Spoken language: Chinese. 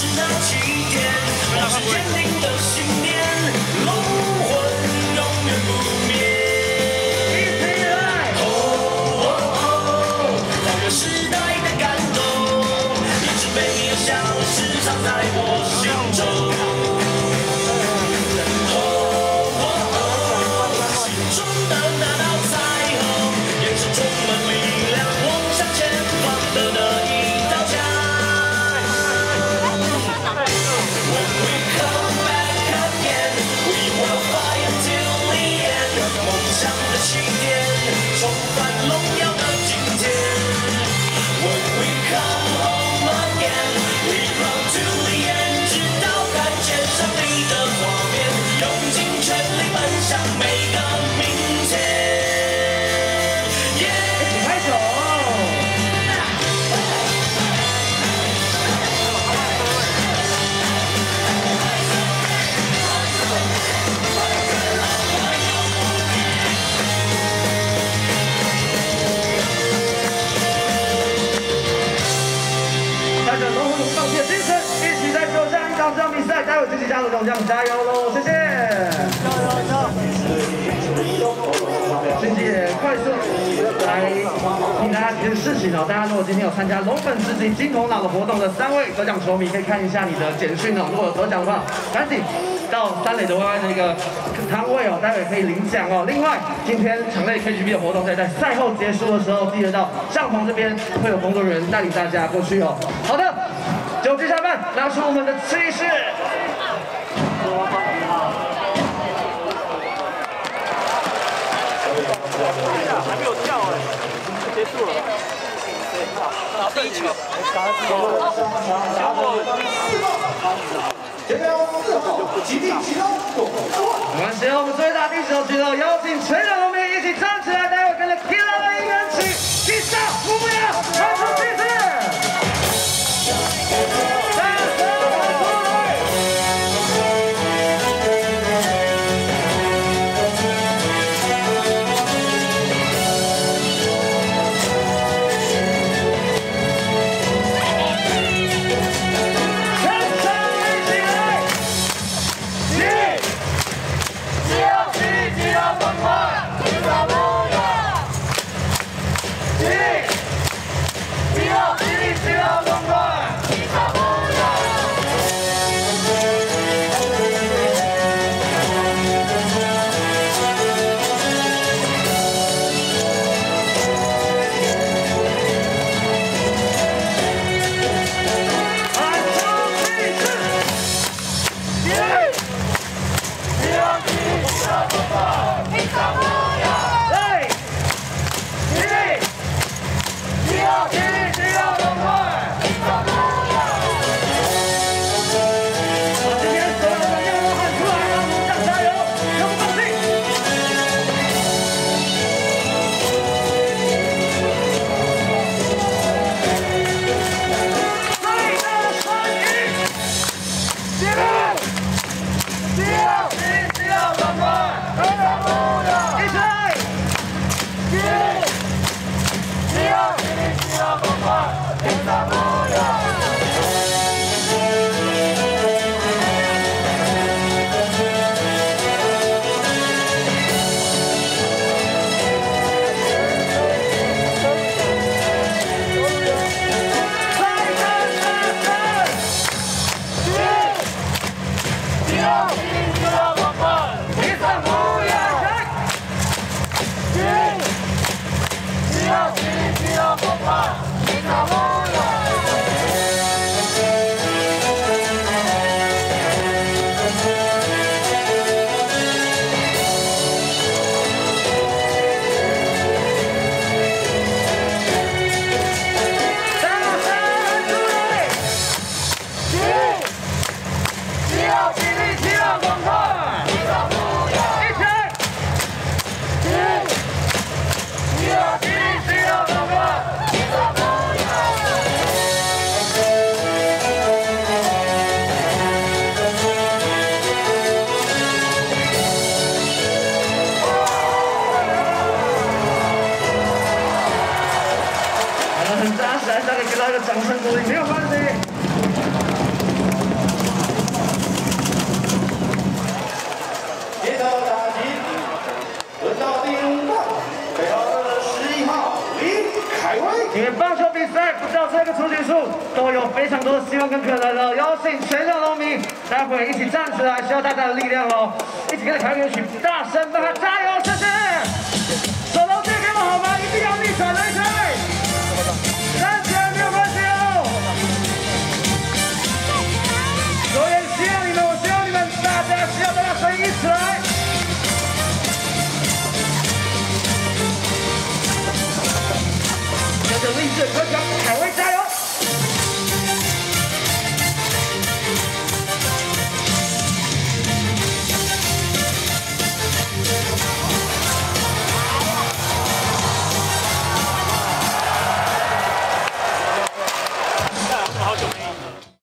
那起点，那是坚定的信念，龙魂永远不灭。还原时代的感动，一直没有消失，藏在我心中。心中的那道彩虹，眼神充满力量，望向前方的那一道墙。When we come back again, we will fight until the end。梦想的起点，重返荣耀的今天。When we come home again, we run to the end， 直到看见胜利的画面，用尽全力奔向每个明天。一起拍手！带着龙虎放弃精神，一起在手上打这场比赛，待会继续加入龙将，加油喽！谢谢。迅姐快速来听大家几件事情哦。大家如果今天有参加龙粉知己金头脑的活动的3位得奖球迷，可以看一下你的简讯哦。如果有得奖的话，赶紧到3垒的 YY 的一个摊位哦，待会可以领奖哦。另外，今天场内 KTV 的活动在赛后结束的时候，记得到帐篷这边会有工作人员带领大家过去哦。好的，酒局下半，拿出我们的气势。 还没有跳哎，就结束了。打地球， 没关系，我们最大第9局了，有请全场农民一起站起来，待会跟着 Killa 的音乐起，击杀目标，传出气势。很扎实，大家给他一个掌声鼓励，没有关系。 个出局数都有非常多的希望跟可能了。邀请全场农民待会一起站起来，需要大家的力量喽！一起跟着凯乐曲大声帮他加油！